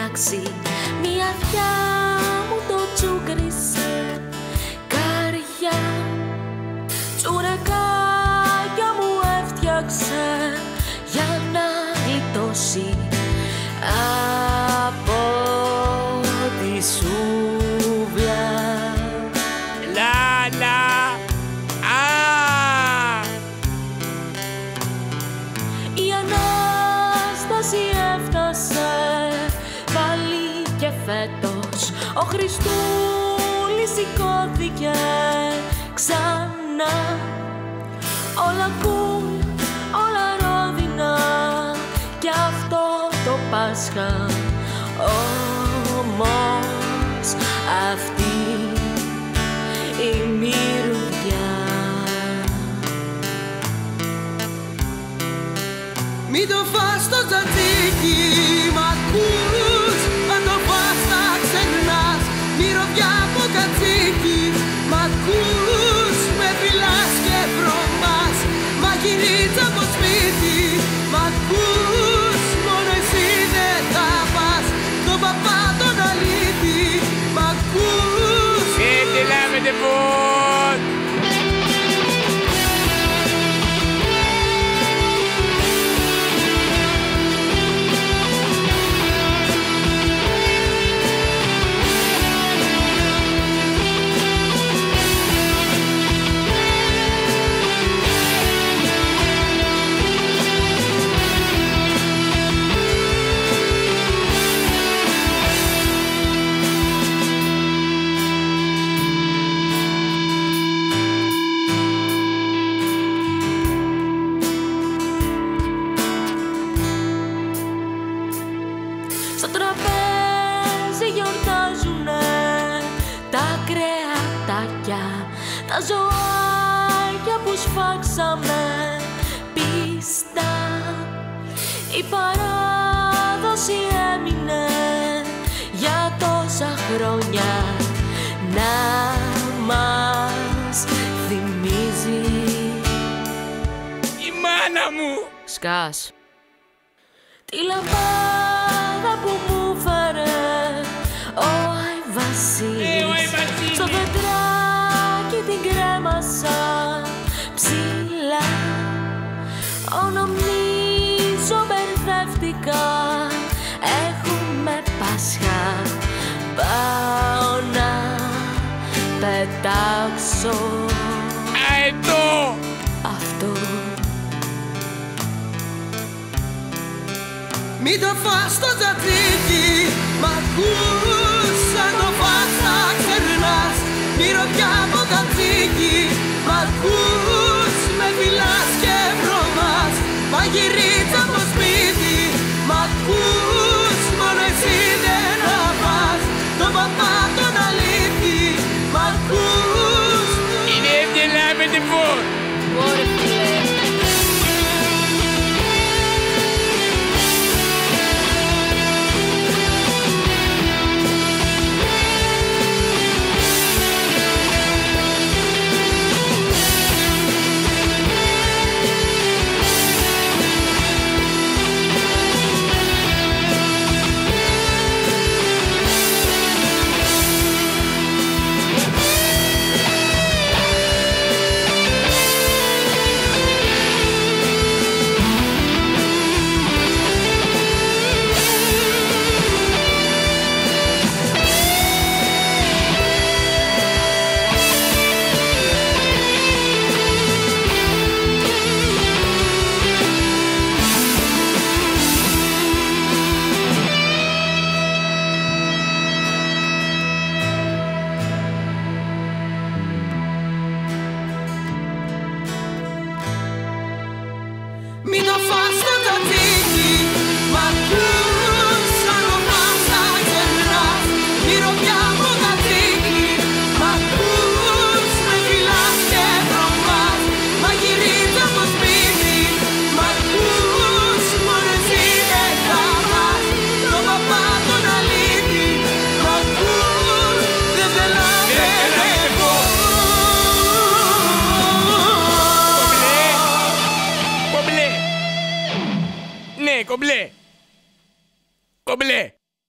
φτιάξει. Μια αυτιά μου το τσούκρισε καρδιά, τσουρεκάκια μου έφτιαξε για να γλιτώσει από τη σούβλα. Λάλα. Η Ανάσταση έφτασε πάλι και φέτος. Ο Χριστούλης σηκώθηκε ξανά. Όλα cool, όλα ρόδινα κι αυτό το Πάσχα. Όμως αυτή η μυρωδιά. Μην το φας το τζατζίκι, μ' ακούς? Αν το φας θα ξεχνάς. Μυρωδιά από κατσίκι, μ' ακούς? Με φυλάς και βρωμάς. Μαγειρίτσα από σπίτι, μ' ακούς? Μόνο εσύ δεν θα πας. Τον παπά τον αλήτη, μ' ακούς? Τι λέμε πώς. Στο τραπέζι γιορτάζουνε τα κρεατάκια, τα ζωάκια που σφάξαμε πιστά. Η παράδοση έμεινε για τόσα χρόνια να μας θυμίζει. Η μάνα μου. Σκάς. Τη λαμπάδα που μου φέρε ο Άι Βασίλης, στο δεντράκι την κρέμασα ψηλά. Νομίζω μπερδεύτηκα, έχουμε Πάσχα. Πάω να πετάξω Αετό. αυτό. Μην το φας το τζατζίκι, μ' ακούς? Αν το φας θα ξεχνάς. Μυρωδιά από κατσίκι, μ' ακούς? Με φυλάς και βρωμάς. Μαγειρίτσα από σπίτι, μ' ακούς? Μόνο εσύ δεν θα πας. Τον παπά τον αλήτη, μ' ακούς? Είναι τι λέμε πώς. Ωραία, φίλε. Μην το φας το τζατζίκι, μ' ακούς? Αν το φας θα ξεχνάς. Μυρωδιά από κατσίκι, μ' ακούς? Με φυλάς και βρωμάς. Μαγειρίτσα από σπίτι, μ' ακούς? Μόνο εσύ δεν θα πας. Τον παπά τον αλήτη, μ' ακούς? Δεν θέλω Κομπλέ. Ναι, κομπλέ. Κομπλέ.